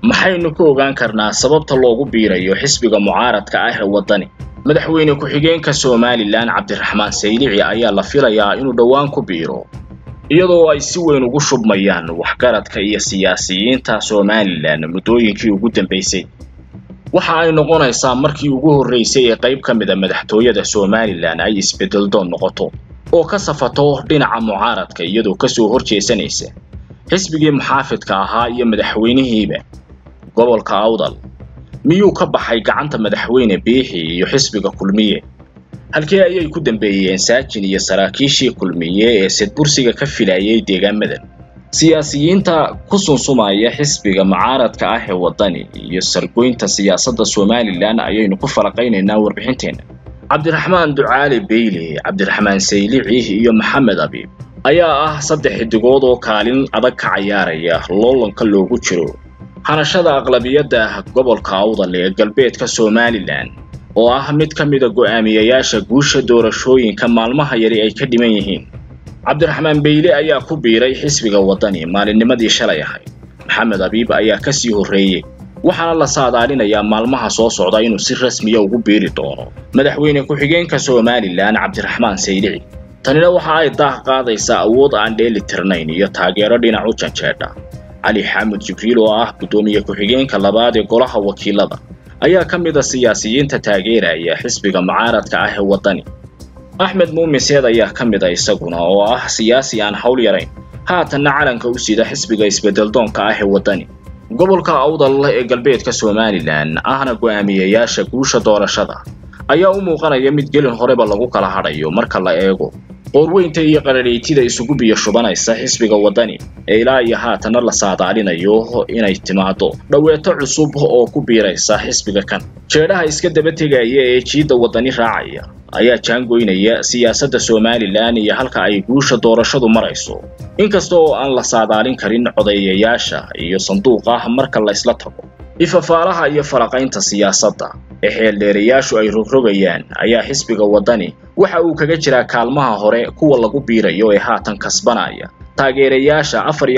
maxaynu ku ogaan karnaa sababta loogu biirayo xisbiga mucaaradka ah ee wadani madaxweyne ku-xigeenka Soomaaliland Cabdiraxmaan Saylici ayaa la filayaa inuu dhawaan ku biiro iyadoo ay si weyn ugu shubmayaan waxgaradka iyo siyaasiyiinta Soomaaliland muddooyinkii ugu dambeysay waxa ay noqonaysaa markii ugu horeysay ee qayb ka mid ah madaxtooyada Soomaaliland ay isbedel doon noqoto oo ka safato dhinaca mucaaradka iyadoo ka soo horjeesanaysa xisbigii muxaafidka ahaa iyo madaxweynihiiba gobolka Awdal miyuu ka baxay gacanta madaxweyne Biixi iyo xisbiga Kulmiye halkii ayay ku dambeeyeen saajin iyo saraakiishii Kulmiye ee sidbursiga ka filayay deegaamadan siyaasiyiinta ku sunsumaya xisbiga mucaaradka ah ee wadani iyo sargoynta siyaasadda Soomaaliland ayaynu ku falaqaynaynaa warbixinteena Cabdiraxmaan Ducaale Beyle Cabdiraxmaan Saylici iyo Maxamed Abiib ayaa ah saddex xidigood oo kaalin adag ka ciyaaraya loolanka loogu jiro hanashada aqlabiyadda gobolka Awdal ee galbeedka Soomaaliland oo ah mid ka mid ah go'aamiyayaasha guusha doorashooyinka maalmaha yari ay ka dhiman yihiin Cabdiraxmaan Beyle ayaa ku biiray xisbiga wadani maalinnimadii shalay ahayd Maxamed Abiib ayaa ka sii horeeyay waxaana la saadaalinayaa maalmaha soo socda inuu si rasmi ah ugu biiri doono madaxweyne ku-xigeenka Soomaaliland Cabdiraxmaan Saylici tanina waxa ay daah qaadaysaa awood aan dheelitirnayn iyo taageero dhinac u janjeedha Ali Xamed Jibriil oo ah gudoomiye ku-xigeenka labaad ee golaha wakiilada ayaa ka mid ah siyaasiyiinta taageeraya xisbiga mucaaradka ah ee wadani Axmed Muumin Seed ayaa ka mid ah isaguna oo ah siyaasi aan hawl yarayn haatan calanka u sida xisbiga isbedel doonka ah ee wadani gobolka Awdal ee galbeedka Soomaaliland ahna go'aamiyayaasha guusha doorashada ayaa u muuqanaya mid gelin horeba lagu kala hadhayo marka la eego qorweynta iyo qarareytida isugu biyo shubanaysa xisbiga wadani ee ilaa iyo haatan la saadaalinayo inay timaado dhaweeto cusub oo ku biiraysa xisbiga kan jeedaha iska daba tegaya ee jiida wadani raacaya ayaa jaangoynaya siyaasadda Soomaaliland iyo halka ay guusha doorashadu marayso inkasta oo aan la saadaalin karin codeeyayaasha iyo sanduuqa marka la isla tago ifafaalaha iyo faraqaynta siyaasadda ee xeeldheerayaashu ay rogrogayaan ayaa xisbiga wadani waxa uu kaga jiraa kaalmaha hore kuwa lagu biirayo ee haatan kasbanaya taageerayaasha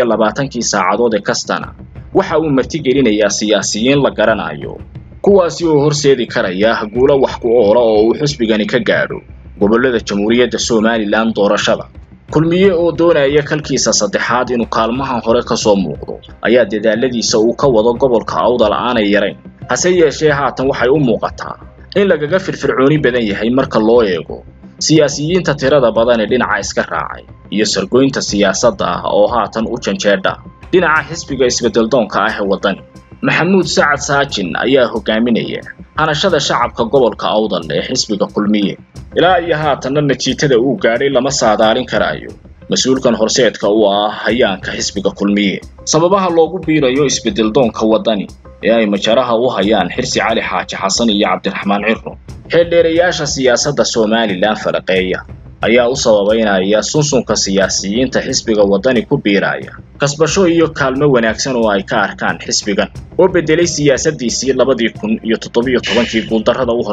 24 saacadood ee kastana waxa uu martigelinayaa siyaasiyiin la garanayo kuwaasi oo horseedi karaya guulo wax ku oora oo uu xisbigani ka gaadho gobolada Jamhuuriyadda Soomaaliland doorashada Kulmiye oo doonaya kalkiisa saddexaad inuu kaalmaha hore ka soo muuqdo ayaa dadaaladiisa uu ka wado gobolka Awdal aanay yarayn hase yeeshee haatan waxay u muuqataa in lagaga firfircooni badan yahay marka loo eego siyaasiyiinta tirada badan ee dhinaca iska raacay iyo sargoynta siyaasadda oo haatan u janjeedha dhinaca xisbiga isbedel doonka ah ee wadani Maxamuud Sacad Saajin ayaa hogaaminaya hanashada shacabka gobolka Awdal ee xisbiga Kulmiye ilaa iyo haatan natiijada uu gaadhay lama saadaalin karayo mas'uulkan horseedka uu ah hayaanka xisbiga Kulmiye sababaha loogu biirayo isbedel doonka wadani ee ay majaraha u hayaan Xirsi Cali Xaaji Xasan iyo Cabdiraxmaan Cirro xeeldheerayaasha siyaasadda Soomaaliland falaqeeya ayaa u sababaynaya sunsunka siyaasiyiinta xisbiga wadani ku biiraya kasbasho iyo kaalmo wanaagsan oo ay ka arkaan xisbigan oo bedelay siyaasadiisii 2017 guuldarrada u